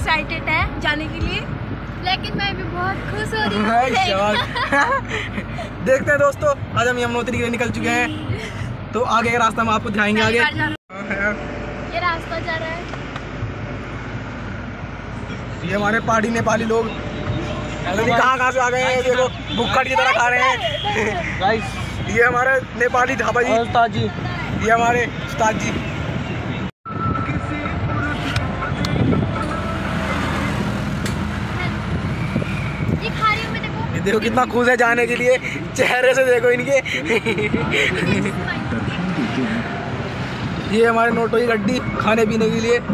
Excited है जाने के लिए, लेकिन मैं भी बहुत खुश हो रही हूँ। देखते हैं दोस्तों, आज हम यमुनोत्री के लिए निकल चुके हैं, तो आगे का रास्ता हम आपको दिखाएंगे। आगे ये रास्ता जा रहा है, ये हमारे पहाड़ी नेपाली लोग कहाँ से आ गए हैं, देखो भुक्कड़ की तरह खा रहे हैं। ये हमारे नेपाली ढाबा जी, उस्ताद जी, ये हमारे उस्ताद जी। ये देखो कितना खुश है जाने के लिए, चेहरे से देखो इनके। ये हमारे नोटो की गड्डी खाने पीने के लिए।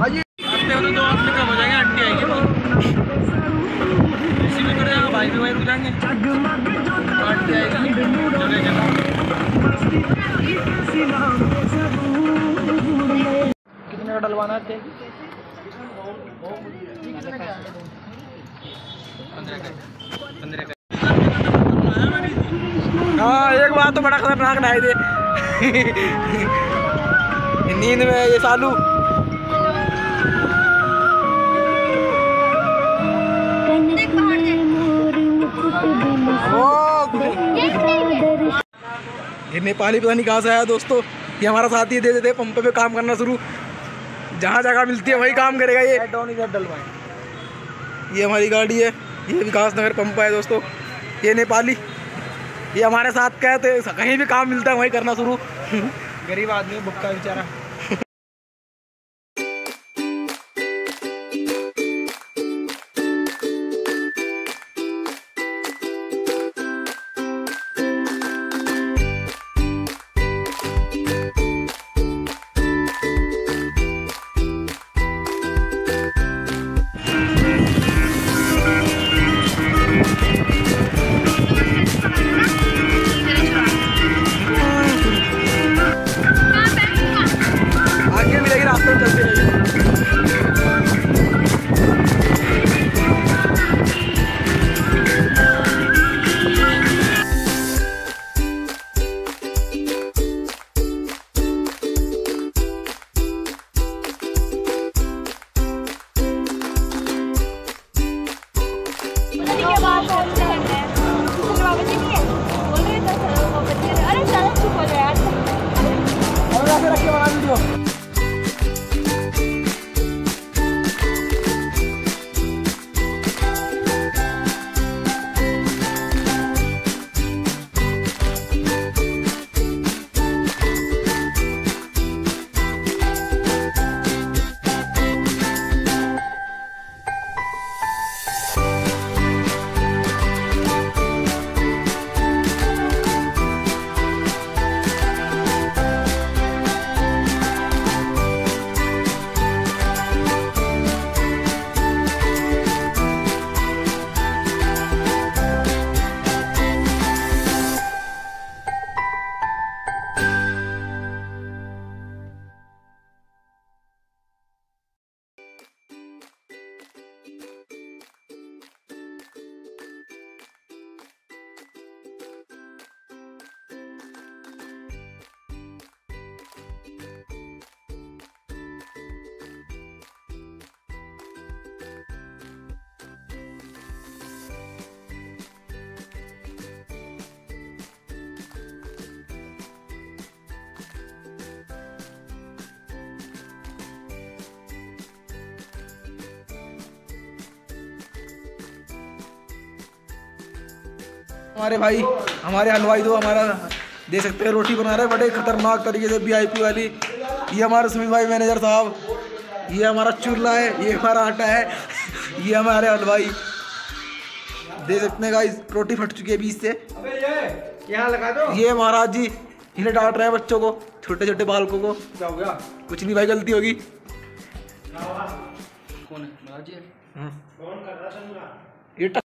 कितने का डलवाना है? 15 का। हाँ, एक बात तो बड़ा खतरनाक नहीं दे। नींद में ये सालू ये नेपाली पता नहीं कहाँ से आया दोस्तों। ये हमारा साथी दे देते पंप पे काम करना शुरू, जहाँ जगह मिलती है वही काम करेगा ये। ये हमारी गाड़ी है, ये विकास नगर पंप है दोस्तों। ये नेपाली, ये हमारे साथ कहते कहीं भी काम मिलता है वही करना शुरू। गरीब आदमी भुक्का बेचारा। हमारे भाई, हमारे हलवाई दो हमारा दे सकते हैं, रोटी बना रहे हैं बड़े खतरनाक तरीके से, VIP वाली। ये हमारे सुमित भाई मैनेजर साहब, ये हमारा चूल्हा है, ये हमारा आटा है, ये हमारे हलवाई दे सकते हैं गाइस। रोटी फट चुकी है बीच से। क्या लगा दो? ये महाराज जी इन्हें डांट रहे हैं बच्चों को, छोटे छोटे बालकों को। क्या हो गया? कुछ नहीं भाई, गलती होगी। कौन है? महाराज जी। कौन कर रहा है?